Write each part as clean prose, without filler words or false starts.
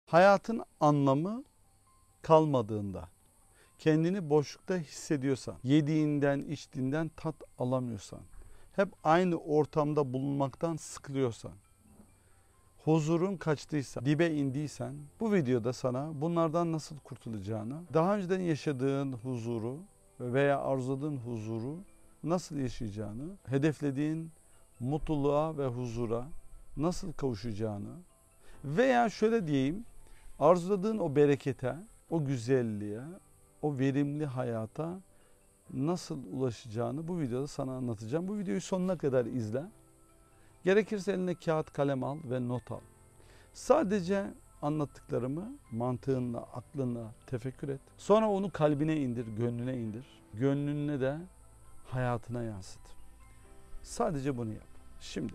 Hayatın anlamı kalmadığında, kendini boşlukta hissediyorsan, yediğinden, içtiğinden tat alamıyorsan, hep aynı ortamda bulunmaktan sıkılıyorsan, huzurun kaçtıysa, dibe indiysen, bu videoda sana bunlardan nasıl kurtulacağını, daha önceden yaşadığın huzuru veya arzuladığın huzuru nasıl yaşayacağını, hedeflediğin mutluluğa ve huzura nasıl kavuşacağını veya şöyle diyeyim, arzuladığın o berekete, o güzelliğe, o verimli hayata nasıl ulaşacağını bu videoda sana anlatacağım. Bu videoyu sonuna kadar izle. Gerekirse eline kağıt kalem al ve not al. Sadece anlattıklarımı mantığınla, aklınla tefekkür et. Sonra onu kalbine indir, gönlüne indir. Gönlüne de hayatına yansıt. Sadece bunu yap. Şimdi,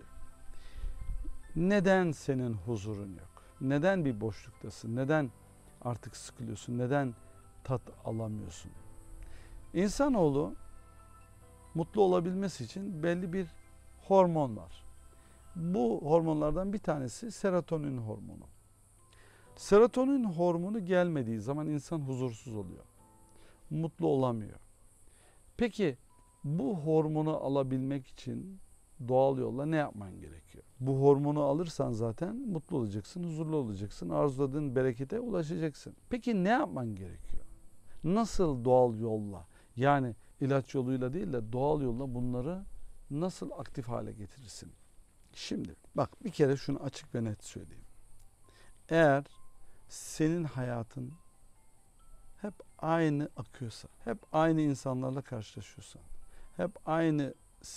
neden senin huzurun yok? Neden bir boşluktasın? Neden artık sıkılıyorsun? Neden tat alamıyorsun? İnsanoğlu mutlu olabilmesi için belli bir hormon var. Bu hormonlardan bir tanesi serotonin hormonu. Serotonin hormonu gelmediği zaman insan huzursuz oluyor. Mutlu olamıyor. Peki bu hormonu alabilmek için doğal yolla ne yapman gerekiyor? Bu hormonu alırsan zaten mutlu olacaksın, huzurlu olacaksın, arzuladığın berekete ulaşacaksın. Peki ne yapman gerekiyor? Nasıl doğal yolla, yani ilaç yoluyla değil de doğal yolla bunları nasıl aktif hale getirirsin? Şimdi bak, bir kere şunu açık ve net söyleyeyim. Eğer senin hayatın hep aynı akıyorsa, hep aynı insanlarla karşılaşıyorsan, hep aynı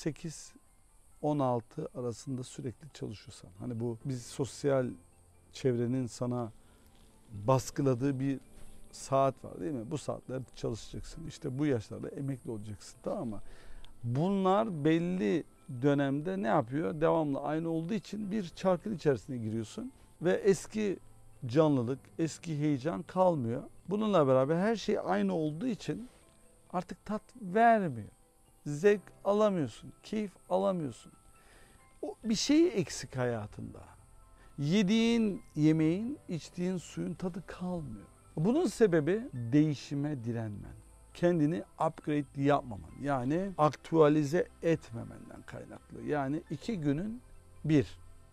8-16 arasında sürekli çalışıyorsan, hani bu biz sosyal çevrenin sana baskıladığı bir saat var değil mi? Bu saatlerde çalışacaksın. İşte bu yaşlarda emekli olacaksın, tamam mı? Bunlar belli dönemde ne yapıyor? Devamlı aynı olduğu için bir çarkın içerisine giriyorsun ve eski canlılık, eski heyecan kalmıyor. Bununla beraber her şey aynı olduğu için artık tat vermiyor. Zevk alamıyorsun, keyif alamıyorsun. O bir şey eksik hayatında. Yediğin yemeğin, içtiğin suyun tadı kalmıyor. Bunun sebebi değişime direnmen. Kendini upgrade yapmaman, yani aktualize etmemenden kaynaklı. Yani 2 günün bir,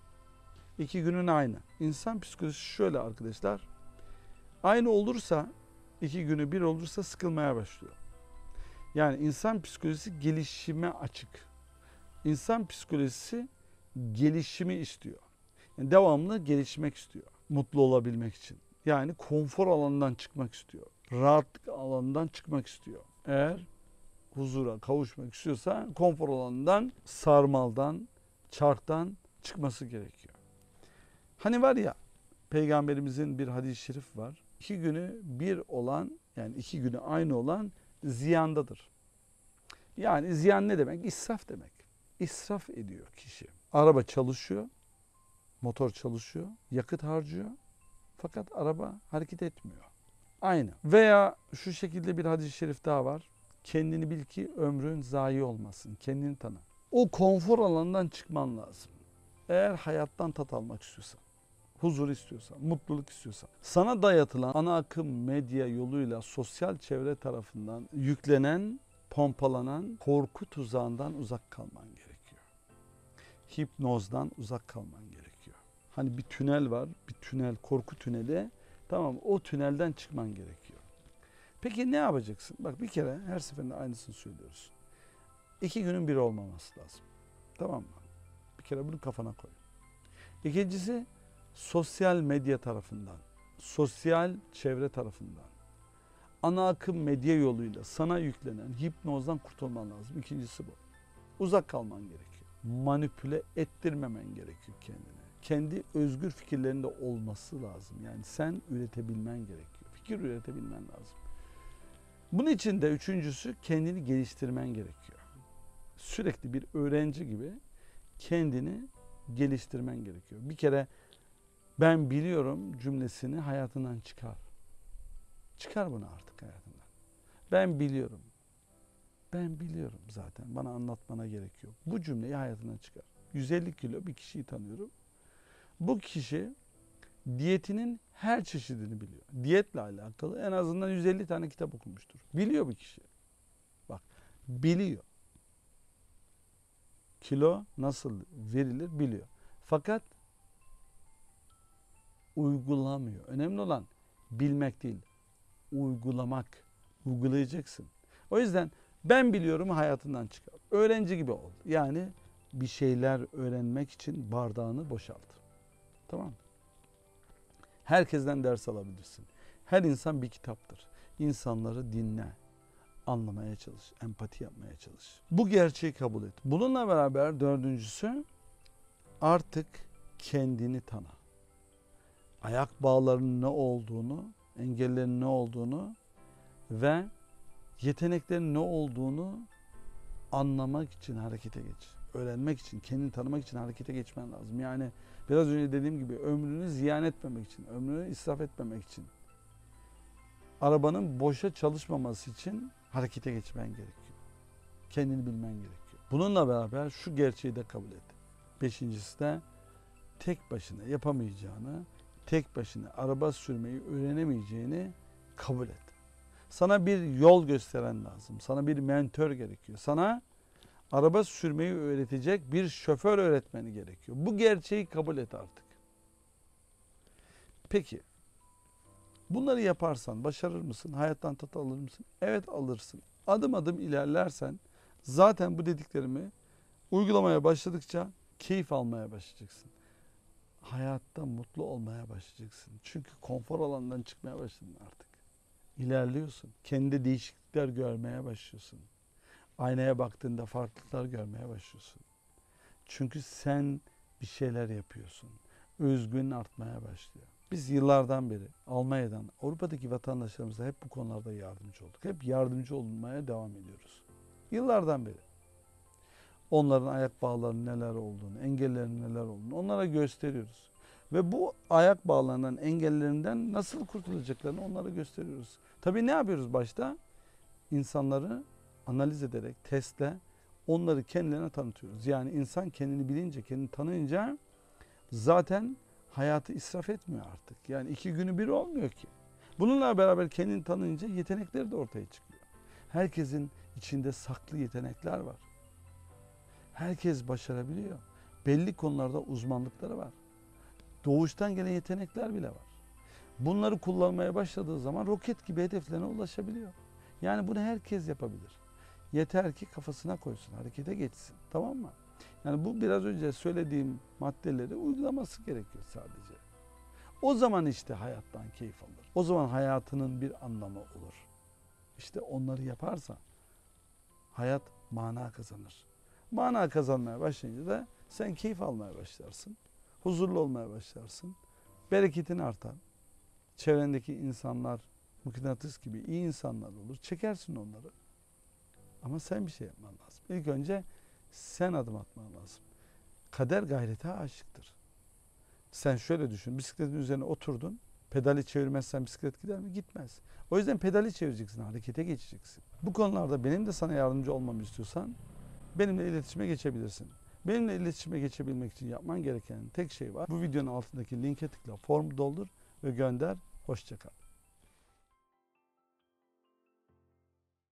2 günün aynı. İnsan psikolojisi şöyle arkadaşlar, aynı olursa, 2 günü bir olursa sıkılmaya başlıyor. Yani insan psikolojisi gelişime açık. İnsan psikolojisi gelişimi istiyor. Yani devamlı gelişmek istiyor, mutlu olabilmek için. Yani konfor alanından çıkmak istiyor. Rahatlık alanından çıkmak istiyor. Eğer huzura kavuşmak istiyorsa konfor alanından, sarmaldan, çarktan çıkması gerekiyor. Hani var ya, Peygamberimizin bir hadis-i şerif var. 2 günü bir olan, yani 2 günü aynı olan ziyandadır. Yani ziyan ne demek? İsraf demek. İsraf ediyor kişi. Araba çalışıyor, motor çalışıyor, yakıt harcıyor. Fakat araba hareket etmiyor. Aynı. Veya şu şekilde bir hadis-i şerif daha var. Kendini bil ki ömrün zayi olmasın. Kendini tanı. O konfor alanından çıkman lazım. Eğer hayattan tat almak istiyorsan, huzur istiyorsan, mutluluk istiyorsan, sana dayatılan ana akım medya yoluyla sosyal çevre tarafından yüklenen, pompalanan korku tuzağından uzak kalman gerekiyor. Hipnozdan uzak kalman gerekiyor. Hani bir tünel var, bir tünel, korku tüneli. Tamam, o tünelden çıkman gerekiyor. Peki ne yapacaksın? Bak, bir kere her seferinde aynısını söylüyoruz. 2 günün biri olmaması lazım. Tamam mı? Bir kere bunu kafana koy. İkincisi, sosyal medya tarafından, sosyal çevre tarafından, ana akım medya yoluyla sana yüklenen hipnozdan kurtulman lazım. İkincisi bu. Uzak kalman gerekiyor. Manipüle ettirmemen gerekiyor kendine. Kendi özgür fikirlerinde olması lazım. Yani sen üretebilmen gerekiyor. Fikir üretebilmen lazım. Bunun için de üçüncüsü, kendini geliştirmen gerekiyor. Sürekli bir öğrenci gibi kendini geliştirmen gerekiyor. Bir kere ben biliyorum cümlesini hayatından çıkar. Çıkar bunu artık hayatından. Ben biliyorum. Ben biliyorum zaten. Bana anlatmana gerek yok. Bu cümleyi hayatından çıkar. 150 kilo bir kişiyi tanıyorum. Bu kişi diyetinin her çeşidini biliyor. Diyetle alakalı en azından 150 tane kitap okumuştur. Biliyor bir kişi. Bak, biliyor. Kilo nasıl verilir biliyor. Fakat uygulamıyor. Önemli olan bilmek değil, uygulamak. Uygulayacaksın. O yüzden ben biliyorum hayatından çıkar. Öğrenci gibi ol. Yani bir şeyler öğrenmek için bardağını boşalt. Tamam mı? Herkesten ders alabilirsin. Her insan bir kitaptır. İnsanları dinle, anlamaya çalış, empati yapmaya çalış. Bu gerçeği kabul et. Bununla beraber dördüncüsü, artık kendini tanı. Ayak bağlarının ne olduğunu, engellerin ne olduğunu ve yeteneklerin ne olduğunu anlamak için harekete geç. Öğrenmek için, kendini tanımak için harekete geçmen lazım. Yani biraz önce dediğim gibi ömrünü ziyan etmemek için, ömrünü israf etmemek için, arabanın boşa çalışmaması için harekete geçmen gerekiyor. Kendini bilmen gerekiyor. Bununla beraber şu gerçeği de kabul et. Beşincisi de tek başına yapamayacağını, tek başına araba sürmeyi öğrenemeyeceğini kabul et. Sana bir yol gösteren lazım. Sana bir mentor gerekiyor. Sana araba sürmeyi öğretecek bir şoför öğretmeni gerekiyor. Bu gerçeği kabul et artık. Peki, bunları yaparsan başarır mısın? Hayattan tat alır mısın? Evet, alırsın. Adım adım ilerlersen zaten bu dediklerimi uygulamaya başladıkça keyif almaya başlayacaksın. Hayatta mutlu olmaya başlayacaksın. Çünkü konfor alanından çıkmaya başladın artık. İlerliyorsun. Kendi değişiklikler görmeye başlıyorsun. Aynaya baktığında farklılıklar görmeye başlıyorsun. Çünkü sen bir şeyler yapıyorsun. Özgüvenin artmaya başlıyor. Biz yıllardan beri Almanya'dan, Avrupa'daki vatandaşlarımıza hep bu konularda yardımcı olduk. Hep yardımcı olmaya devam ediyoruz. Yıllardan beri. Onların ayak bağlarının neler olduğunu, engellerinin neler olduğunu onlara gösteriyoruz. Ve bu ayak bağlarından, engellerinden nasıl kurtulacaklarını onlara gösteriyoruz. Tabii ne yapıyoruz başta? İnsanları analiz ederek, testle onları kendilerine tanıtıyoruz. Yani insan kendini bilince, kendini tanıyınca zaten hayatı israf etmiyor artık. Yani 2 günü bir olmuyor ki. Bununla beraber kendini tanıyınca yetenekleri de ortaya çıkıyor. Herkesin içinde saklı yetenekler var. Herkes başarabiliyor. Belli konularda uzmanlıkları var. Doğuştan gelen yetenekler bile var. Bunları kullanmaya başladığı zaman roket gibi hedeflerine ulaşabiliyor. Yani bunu herkes yapabilir. Yeter ki kafasına koysun, harekete geçsin. Tamam mı? Yani bu biraz önce söylediğim maddeleri uygulaması gerekiyor sadece. O zaman işte hayattan keyif alır. O zaman hayatının bir anlamı olur. İşte onları yaparsa hayat mana kazanır. Mana kazanmaya başlayınca da sen keyif almaya başlarsın. Huzurlu olmaya başlarsın. Bereketin artar. Çevrendeki insanlar mıknatıs gibi iyi insanlar olur. Çekersin onları. Ama sen bir şey yapman lazım. İlk önce sen adım atman lazım. Kader gayrete aşıktır. Sen şöyle düşün. Bisikletin üzerine oturdun. Pedali çevirmezsen bisiklet gider mi? Gitmez. O yüzden pedali çevireceksin. Harekete geçeceksin. Bu konularda benim de sana yardımcı olmamı istiyorsan benimle iletişime geçebilirsin. Benimle iletişime geçebilmek için yapman gereken tek şey var. Bu videonun altındaki linke tıkla, formu doldur ve gönder. Hoşça kal.